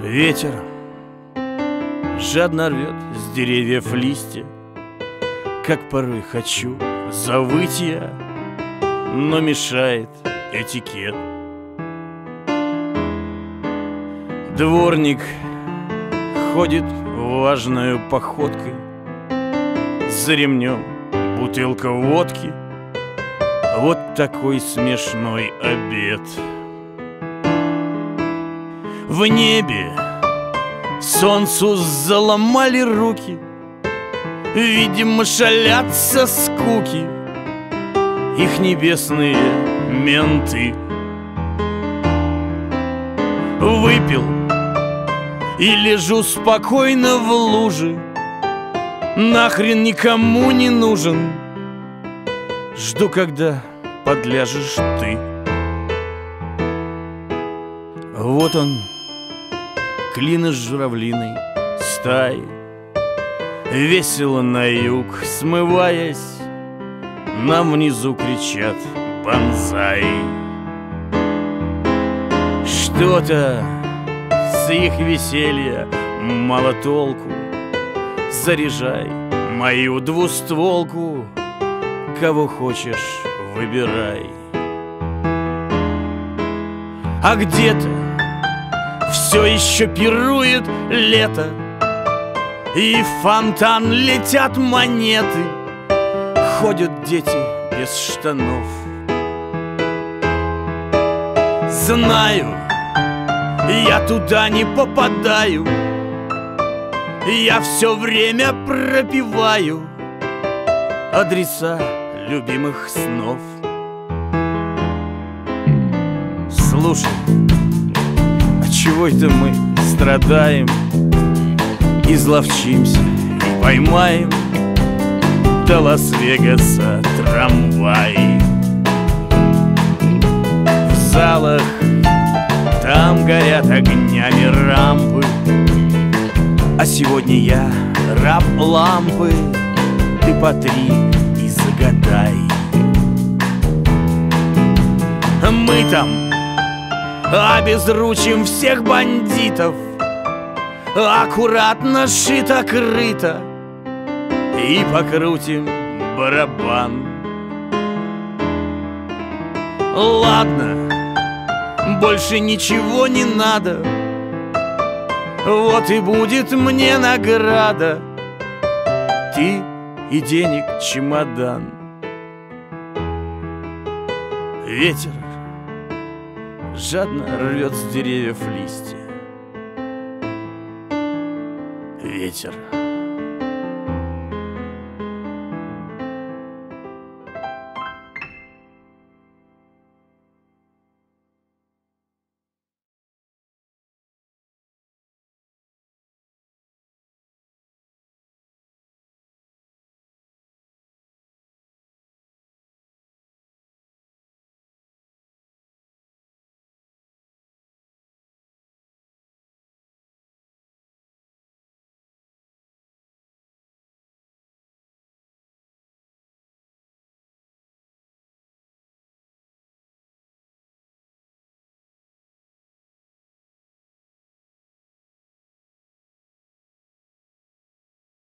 Ветер жадно рвет с деревьев листья, как порой хочу завыть я, но мешает этикет. Дворник ходит важною походкой, за ремнем бутылка водки. Вот такой смешной обед. В небе солнцу заломали руки, видимо, шалят со скуки их небесные менты. Выпил и лежу спокойно в луже, нахрен никому не нужен. Жду, когда подляжешь ты. Вот он, клин из журавлиной стаи, весело на юг смываясь, нам внизу кричат бонзай. Что-то с их веселья мало толку, заряжай мою двустволку, кого хочешь выбирай. А где-то все еще пирует лето, и в фонтан летят монеты, ходят дети без штанов. Знаю, я туда не попадаю, я все время пропиваю адреса любимых снов. Слушай, а чего это мы страдаем, изловчимся и поймаем до Лас-Вегаса трамвай? В залах там горят огнями рампы, а сегодня я раб лампы. Ты потри и загадай. Мы там обезручим всех бандитов, аккуратно шито-крыто, и покрутим барабан. Ладно, больше ничего не надо, вот и будет мне награда, ты и денег чемодан. Ветер жадно рвет с деревьев листья. Ветер